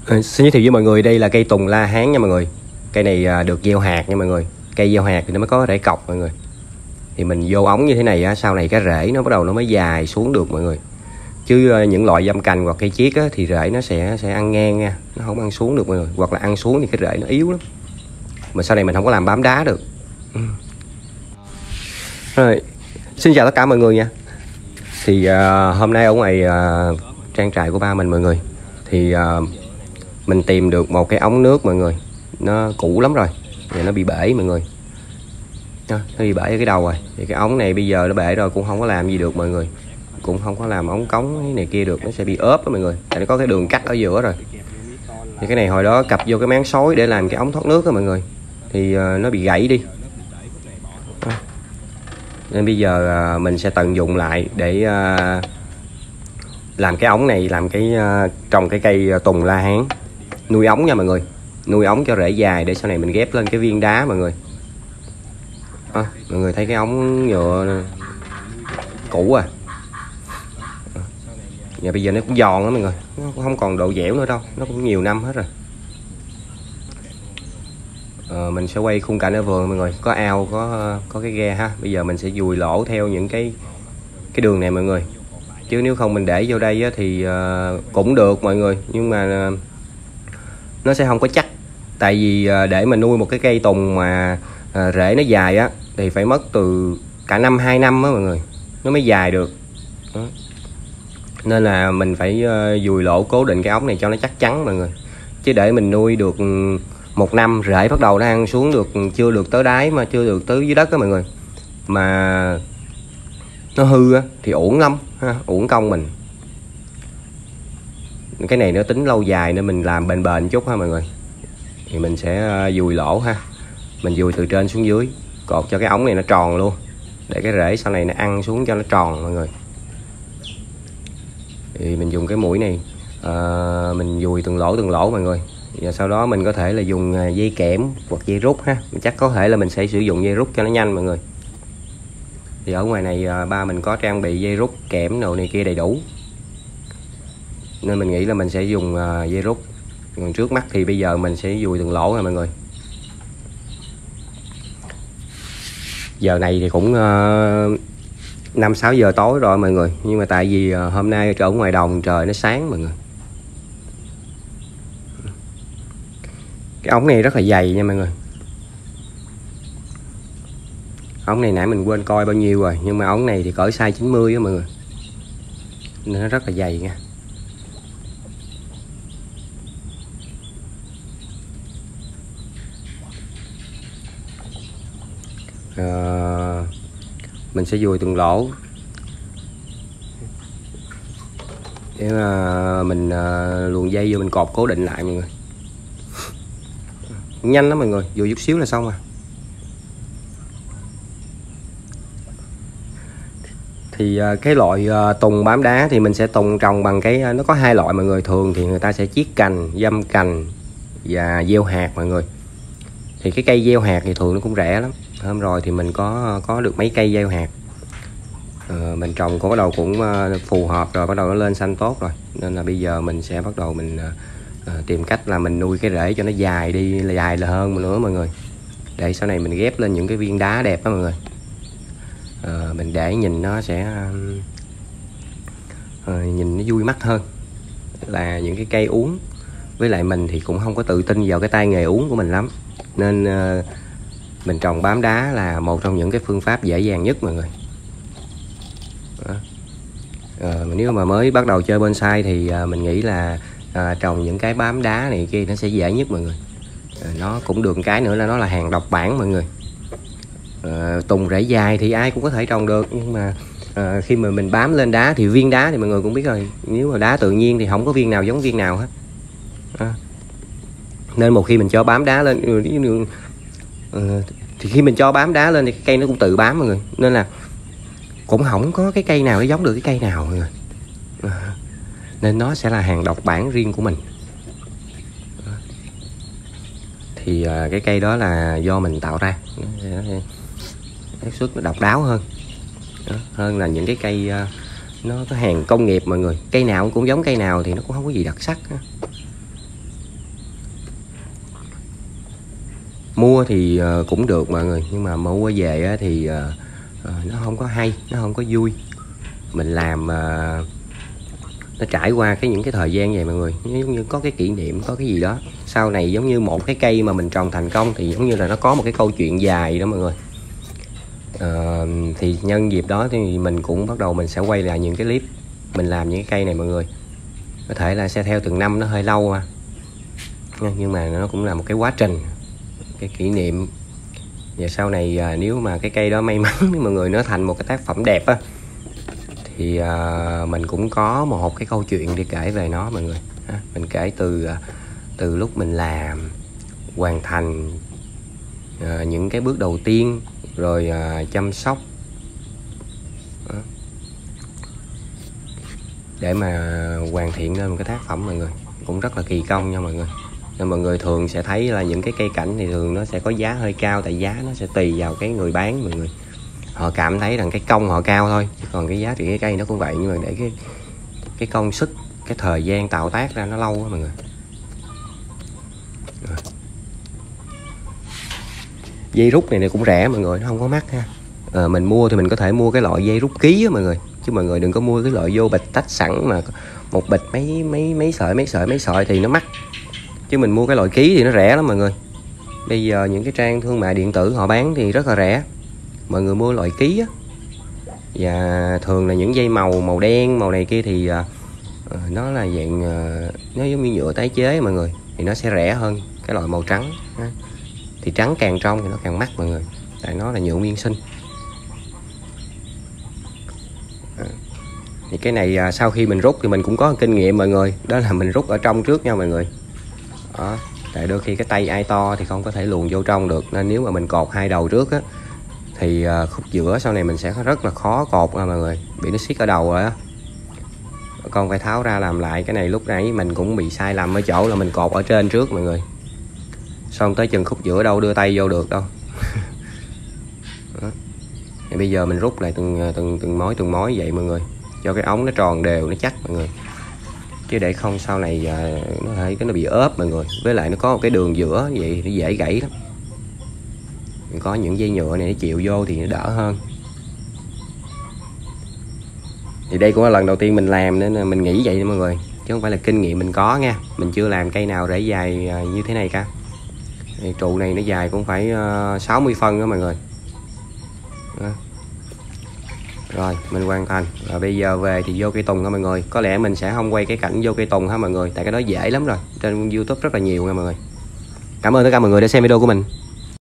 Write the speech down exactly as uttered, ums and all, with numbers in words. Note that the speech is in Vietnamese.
À, xin giới thiệu với mọi người, đây là cây tùng La Hán nha mọi người. Cây này à, được gieo hạt nha mọi người. Cây gieo hạt thì nó mới có rễ cọc mọi người. Thì mình vô ống như thế này á, sau này cái rễ nó bắt đầu nó mới dài xuống được mọi người. Chứ à, những loại dăm cành hoặc cây chiết á, thì rễ nó sẽ sẽ ăn ngang nha, nó không ăn xuống được mọi người. Hoặc là ăn xuống thì cái rễ nó yếu lắm. Mà sau này mình không có làm bám đá được. Ừ. Rồi, xin chào tất cả mọi người nha. Thì à, hôm nay ở ngoài à, trang trại của ba mình mọi người, thì à, mình tìm được một cái ống nước mọi người. Nó cũ lắm rồi, và nó bị bể mọi người. Nó bị bể ở cái đầu rồi. Thì cái ống này bây giờ nó bể rồi cũng không có làm gì được mọi người. Cũng không có làm ống cống này kia được, nó sẽ bị ốp đó mọi người. Tại nó có cái đường cắt ở giữa rồi. Thì cái này hồi đó cặp vô cái máng xối để làm cái ống thoát nước đó mọi người. Thì uh, nó bị gãy đi. Nên bây giờ uh, mình sẽ tận dụng lại để uh, làm cái ống này, làm cái uh, trồng cái cây tùng La Hán, nuôi ống nha mọi người, nuôi ống cho rễ dài để sau này mình ghép lên cái viên đá mọi người. À, mọi người thấy cái ống nhựa cũ à, và bây giờ nó cũng giòn đó mọi người, nó cũng không còn độ dẻo nữa đâu, nó cũng nhiều năm hết rồi. À, mình sẽ quay khung cảnh ở vườn mọi người, có ao, có có cái ghe ha. Bây giờ mình sẽ dùi lỗ theo những cái cái đường này mọi người, chứ nếu không mình để vô đây á, thì uh, cũng được mọi người, nhưng mà uh, nó sẽ không có chắc. Tại vì uh, để mà nuôi một cái cây tùng mà uh, rễ nó dài á thì phải mất từ cả năm hai năm á mọi người, nó mới dài được đó. Nên là mình phải uh, dùi lỗ cố định cái ống này cho nó chắc chắn mọi người. Chứ để mình nuôi được một năm rễ bắt đầu nó ăn xuống được, chưa được tới đáy mà chưa được tới dưới đất á mọi người, mà nó hư á thì uổng lắm ha, uổng công mình. Cái này nó tính lâu dài nên mình làm bền bền chút ha mọi người. Thì mình sẽ dùi lỗ ha, mình dùi từ trên xuống dưới, cột cho cái ống này nó tròn luôn, để cái rễ sau này nó ăn xuống cho nó tròn mọi người. Thì mình dùng cái mũi này, à, mình dùi từng lỗ từng lỗ mọi người. Và sau đó mình có thể là dùng dây kẽm hoặc dây rút ha, chắc có thể là mình sẽ sử dụng dây rút cho nó nhanh mọi người. Thì ở ngoài này ba mình có trang bị dây rút kẽm đồ này kia đầy đủ, nên mình nghĩ là mình sẽ dùng dây rút. Còn trước mắt thì bây giờ mình sẽ dùi từng lỗ rồi mọi người. Giờ này thì cũng năm sáu giờ tối rồi mọi người, nhưng mà tại vì hôm nay ở ngoài đồng trời nó sáng mọi người. Cái ống này rất là dày nha mọi người. Ống này nãy mình quên coi bao nhiêu rồi, nhưng mà ống này thì cỡ size chín mươi á mọi người, nên nó rất là dày nha. À, mình sẽ dùi từng lỗ để mà mình à, luồn dây vô mình cột cố định lại mọi người. Nhanh lắm mọi người, dùi chút xíu là xong à. Thì cái loại tùng bám đá thì mình sẽ tùng trồng bằng cái, nó có hai loại mọi người. Thường thì người ta sẽ chiết cành, dăm cành và gieo hạt mọi người. Thì cái cây gieo hạt thì thường nó cũng rẻ lắm. Hôm rồi thì mình có có được mấy cây gieo hạt, à, mình trồng cũng bắt đầu cũng phù hợp rồi, bắt đầu nó lên xanh tốt rồi. Nên là bây giờ mình sẽ bắt đầu mình à, tìm cách là mình nuôi cái rễ cho nó dài đi, là dài là hơn nữa mọi người, để sau này mình ghép lên những cái viên đá đẹp đó mọi người. À, mình để nhìn nó sẽ à, nhìn nó vui mắt hơn là những cái cây uống. Với lại mình thì cũng không có tự tin vào cái tay nghề uống của mình lắm, nên à, mình trồng bám đá là một trong những cái phương pháp dễ dàng nhất mọi người. À, nếu mà mới bắt đầu chơi bonsai thì à, mình nghĩ là à, trồng những cái bám đá này kia nó sẽ dễ nhất mọi người. À, nó cũng được cái nữa là nó là hàng độc bản mọi người. À, tùng rễ dài thì ai cũng có thể trồng được, nhưng mà à, khi mà mình bám lên đá thì viên đá thì mọi người cũng biết rồi, nếu mà đá tự nhiên thì không có viên nào giống viên nào hết. À, nên một khi mình cho bám đá lên à, thì khi mình cho bám đá lên thì cái cây nó cũng tự bám mọi người, nên là cũng không có cái cây nào nó giống được cái cây nào mọi người. À, nên nó sẽ là hàng độc bản riêng của mình. À, thì à, cái cây đó là do mình tạo ra, xác suất nó độc đáo hơn đó, hơn là những cái cây uh, nó có hàng công nghiệp mọi người. Cây nào cũng giống cây nào thì nó cũng không có gì đặc sắc đó. Mua thì cũng được mọi người, nhưng mà mua về thì nó không có hay, nó không có vui. Mình làm nó trải qua cái những cái thời gian vậy mọi người, giống như có cái kỷ niệm, có cái gì đó sau này, giống như một cái cây mà mình trồng thành công thì giống như là nó có một cái câu chuyện dài đó mọi người. À, thì nhân dịp đó thì mình cũng bắt đầu mình sẽ quay lại những cái clip mình làm những cái cây này mọi người. Có thể là sẽ theo từng năm, nó hơi lâu mà, nhưng mà nó cũng là một cái quá trình, cái kỷ niệm. Và sau này à, nếu mà cái cây đó may mắn mọi người, nó thành một cái tác phẩm đẹp á, thì à, mình cũng có một cái câu chuyện để kể về nó mọi người. À, mình kể từ à, từ lúc mình làm, hoàn thành à, những cái bước đầu tiên, rồi à, chăm sóc đó, để mà hoàn thiện nên một cái tác phẩm mọi người. Cũng rất là kỳ công nha mọi người. Nên mọi người thường sẽ thấy là những cái cây cảnh thì thường nó sẽ có giá hơi cao, tại giá nó sẽ tùy vào cái người bán mọi người. Họ cảm thấy rằng cái công họ cao thôi, chứ còn cái giá trị cái cây nó cũng vậy. Nhưng mà để cái cái công sức, cái thời gian tạo tác ra nó lâu đó mọi người. Rồi. Dây rút này, này cũng rẻ mọi người, nó không có mắc ha. À, mình mua thì mình có thể mua cái loại dây rút ký á mọi người, chứ mọi người đừng có mua cái loại vô bịch tách sẵn mà một bịch mấy mấy mấy sợi mấy sợi mấy sợi thì nó mắc. Chứ mình mua cái loại ký thì nó rẻ lắm mọi người. Bây giờ những cái trang thương mại điện tử họ bán thì rất là rẻ, mọi người mua loại ký á. Và thường là những dây màu màu đen màu này kia thì uh, nó là dạng uh, nó giống như nhựa tái chế mọi người, thì nó sẽ rẻ hơn cái loại màu trắng ha. Thì trắng càng trong thì nó càng mắc mọi người, tại nó là nhựa nguyên sinh. Thì cái này uh, sau khi mình rút thì mình cũng có kinh nghiệm mọi người, đó là mình rút ở trong trước nha mọi người. Đó, tại đôi khi cái tay ai to thì không có thể luồn vô trong được, nên nếu mà mình cột hai đầu trước á thì khúc giữa sau này mình sẽ rất là khó cột nha mọi người, bị nó siết ở đầu rồi á. Con phải tháo ra làm lại. Cái này lúc nãy mình cũng bị sai lầm ở chỗ là mình cột ở trên trước mọi người, xong tới chừng khúc giữa đâu đưa tay vô được đâu. Thì bây giờ mình rút lại từng từng từng mối từng mối vậy mọi người, cho cái ống nó tròn đều, nó chắc mọi người. Chứ để không sau này nó thấy cái nó bị ốp mọi người, với lại nó có một cái đường giữa vậy nó dễ gãy lắm. Có những dây nhựa này nó chịu vô thì nó đỡ hơn. Thì đây cũng là lần đầu tiên mình làm nên là mình nghĩ vậy mọi người, chứ không phải là kinh nghiệm mình có nha. Mình chưa làm cây nào để dài như thế này cả. Thì trụ này nó dài cũng phải sáu mươi phân đó mọi người. Đó. Rồi mình hoàn thành. Và bây giờ về thì vô cây tùng nha mọi người. Có lẽ mình sẽ không quay cái cảnh vô cây tùng ha mọi người, tại cái đó dễ lắm rồi, trên YouTube rất là nhiều nha mọi người. Cảm ơn tất cả mọi người đã xem video của mình.